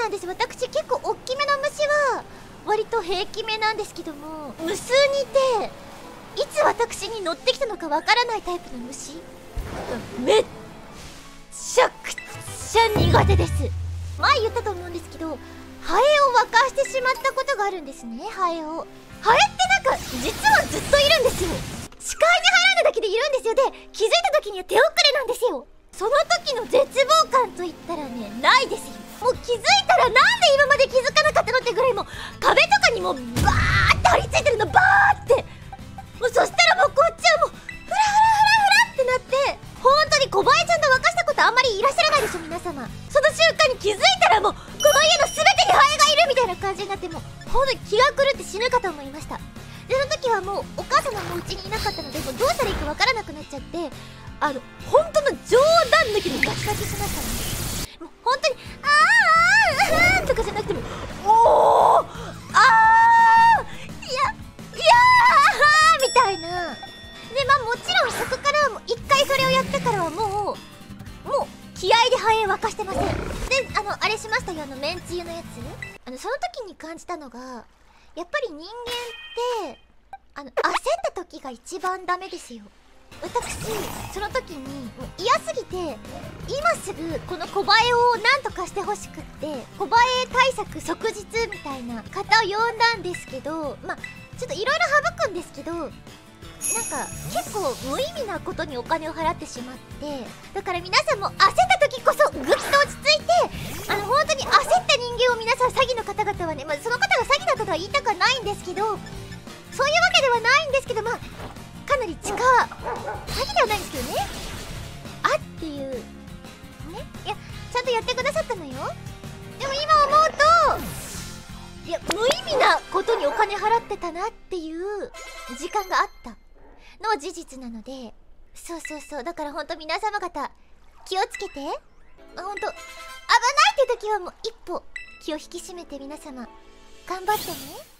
なんです。私結構大きめの虫は割と平気めなんですけども、無数にいていつ私に乗ってきたのかわからないタイプの虫めっちゃくちゃ苦手です。前言ったと思うんですけど、ハエを沸かしてしまったことがあるんですね。ハエってなんか実はずっといるんですよ。視界に入らないだけでいるんですよ。で、気づいた時には手遅れなんですよ。その時の絶望感といったらね、ないですよ。もう気づいたらなんで今まで気づかなかったのってぐらい、もう壁とかにもバーって張り付いてるの、バーって。もうそしたらもうこっちはもうフラフラフラフラってなって、本当に小林ちゃんと沸かしたことあんまりいらっしゃらないでしょ皆様。その瞬間に気づいたらもうこの家の全てにハエがいるみたいな感じになって、もう本当に気が狂って死ぬかと思いました。で、その時はもうお母様もうちにいなかったので、もうどうしたらいいかわからなくなっちゃって、本当の冗談抜きでガチガチしましたね。もう本当にあーとかじゃなくても、おーみたいな。で、まあもちろんそこからもう一回それをやってからはもう気合でハエ沸かしてません。で、あれしましたよ、めんつゆのやつ。その時に感じたのが、やっぱり人間って焦った時が一番ダメですよ。私その時にもう嫌すぎて、今すぐこの小バエをなんとかしてほしくって、小バエ対策即日みたいな方を呼んだんですけど、まあちょっといろいろ省くんですけど、なんか結構無意味なことにお金を払ってしまって、だから皆さんも焦った時こそグッと落ち着いて、本当に焦った人間を皆さん、詐欺の方々はね、まあ、その方が詐欺だったとは言いたくはないんですけど、そういうわけではないんですけど、まあかなり詐欺ではないんですけどね、っていうね、いやちゃんとやってくださったのよ。でも今思うと、いや無意味なことにお金払ってたなっていう時間があったのは事実なので、そうだから本当皆様方気をつけて。本当危ないっていう時はもう一歩気を引き締めて皆様頑張ってね。